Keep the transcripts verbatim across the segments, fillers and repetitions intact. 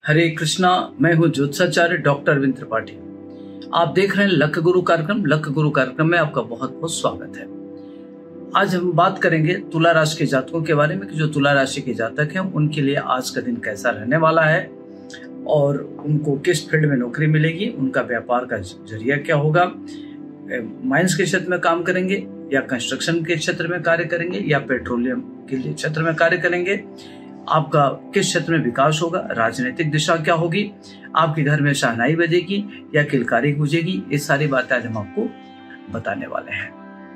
हरे कृष्णा। मैं हूँ ज्योतिषाचार्य डॉक्टर अरविंद त्रिपाठी। आप देख रहे हैं लक गुरु कार्यक्रम। लक गुरु कार्यक्रम में आपका बहुत बहुत स्वागत है। आज हम बात करेंगे तुला राशि के जातकों के बारे में कि जो तुला राशि के जातक हैं उनके लिए आज का दिन कैसा रहने वाला है और उनको किस फील्ड में नौकरी मिलेगी, उनका व्यापार का जरिया क्या होगा, माइंस के क्षेत्र में काम करेंगे या कंस्ट्रक्शन के क्षेत्र में कार्य करेंगे या पेट्रोलियम के लिए क्षेत्र में कार्य करेंगे, आपका किस क्षेत्र में विकास होगा, राजनीतिक दिशा क्या होगी, आपके घर में शहनाई बजेगी या किलकारी गूंजेगी, ये सारी बातें आज हम आपको बताने वाले हैं।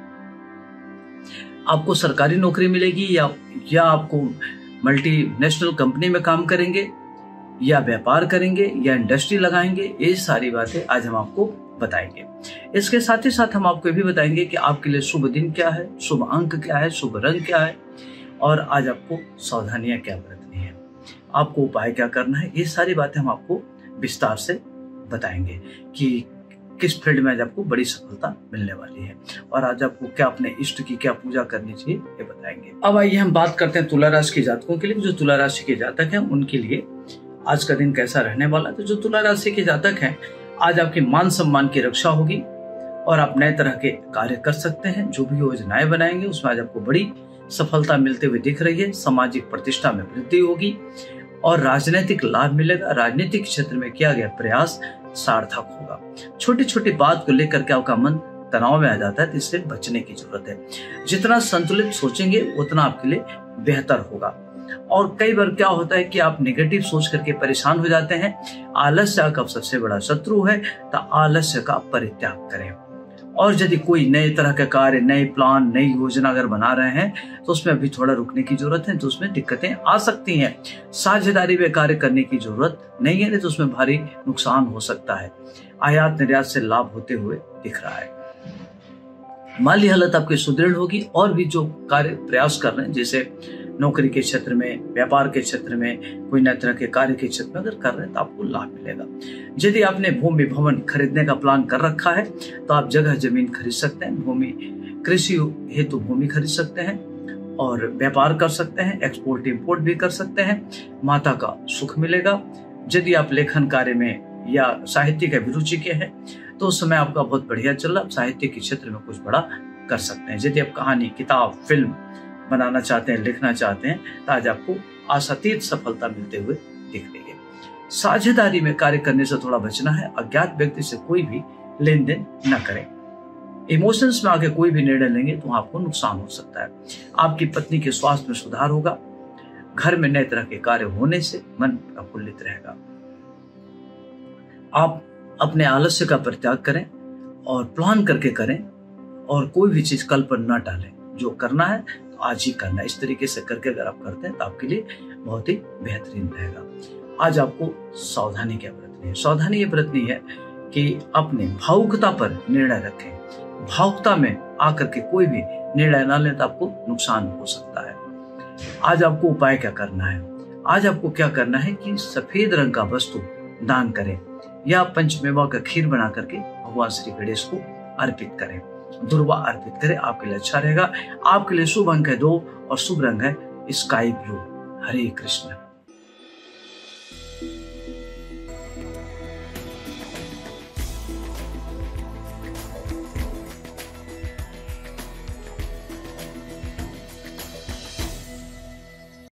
आपको सरकारी नौकरी मिलेगी या या आपको मल्टीनेशनल कंपनी में काम करेंगे या व्यापार करेंगे या इंडस्ट्री लगाएंगे, ये सारी बातें आज हम आपको बताएंगे। इसके साथ ही साथ हम आपको ये भी बताएंगे कि आपके लिए शुभ दिन क्या है, शुभ अंक क्या है, शुभ रंग क्या है और आज आपको सावधानियां क्या बरतनी है, आपको उपाय क्या करना है, ये सारी बातें हम आपको विस्तार से बताएंगे कि किस फील्ड में आज आपको बड़ी सफलता मिलने वाली है और आज आपको क्या अपने इष्ट की क्या पूजा करनी चाहिए ये बताएंगे। अब आइए हम बात करते हैं तुला राशि के जातकों के लिए। जो तुला राशि के जातक हैं उनके लिए आज का दिन कैसा रहने वाला है। तो जो तुला राशि के जातक हैं, आज आपके मान सम्मान की रक्षा होगी और आप नए तरह के कार्य कर सकते हैं। जो भी योजनाएं बनाएंगे उसमें आज आपको बड़ी सफलता मिलते हुए दिख रही है। सामाजिक प्रतिष्ठा में वृद्धि होगी और राजनीतिक लाभ मिलेगा। राजनीतिक क्षेत्र में किया गया प्रयास सार्थक होगा। छोटी छोटी बात को लेकर के आपका मन तनाव में आ जाता है, तो इससे बचने की जरूरत है। जितना संतुलित सोचेंगे उतना आपके लिए बेहतर होगा। और कई बार क्या होता है कि आप नेगेटिव सोच करके परेशान हो जाते हैं। आलस्य का सबसे बड़ा शत्रु है, तो आलस्य का परित्याग करें। और यदि कोई नए तरह का कार्य, नए प्लान, नई योजना अगर बना रहे हैं तो उसमें अभी थोड़ा रुकने की जरूरत है, तो उसमें दिक्कतें आ सकती हैं। साझेदारी में कार्य करने की जरूरत नहीं है, नहीं तो उसमें भारी नुकसान हो सकता है। आयात निर्यात से लाभ होते हुए दिख रहा है। माली हालत आपकी सुदृढ़ होगी और भी जो कार्य प्रयास कर रहे हैं, जैसे नौकरी के क्षेत्र में, व्यापार के क्षेत्र में, कोई नए तरह के कार्य के क्षेत्र में अगर कर रहे हैं तो आपको लाभ मिलेगा। यदि आपने भूमि भवन खरीदने का प्लान कर रखा है तो आप जगह जमीन खरीद सकते हैं। भूमि कृषि हेतु भूमि खरीद सकते हैं और व्यापार कर सकते हैं, एक्सपोर्ट इंपोर्ट भी कर सकते हैं। माता का सुख मिलेगा। यदि आप लेखन कार्य में या साहित्य के अभिरुचि के हैं तो उस समय आपका बहुत बढ़िया चल रहा है। साहित्य के क्षेत्र में कुछ बड़ा कर सकते हैं। यदि आप कहानी, किताब, फिल्म बनाना चाहते हैं, लिखना चाहते हैं तो आज आपको आशातीत सफलता मिलते हुए दिख रही है। साझेदारी में कार्य करने से थोड़ा बचना है। अज्ञात व्यक्ति से कोई भी लेन देन न करें। इमोशंस में आगे कोई भी निर्णय लेंगे तो आपको नुकसान हो सकता है। आपकी पत्नी के स्वास्थ्य में सुधार होगा। घर में नए तरह के कार्य होने से मन प्रफुल्लित रहेगा। आप अपने आलस्य का परित्याग करें और प्लान करके करें और कोई भी चीज कल पर न टालें। जो करना है तो आज ही करना है। इस तरीके से करके अगर आप करते हैं तो आपके लिए बहुत ही बेहतरीन रहेगा। आज आपको सावधानी क्या बरतनी है। सावधानी ये बरतनी है कि अपने भावुकता पर निर्णय रखें। भावुकता में आकर के कोई भी निर्णय ना लें तो आपको नुकसान हो सकता है। आज आपको उपाय क्या करना है। आज आपको क्या करना है कि सफेद रंग का वस्तु दान करें या पंचमेवा का खीर बना करके भगवान श्री गणेश को अर्पित करें, दुर्वा अर्पित करें। आपके लिए अच्छा रहेगा। आपके लिए शुभ अंक है दो और शुभ रंग है स्काई ब्लू। हरे कृष्ण।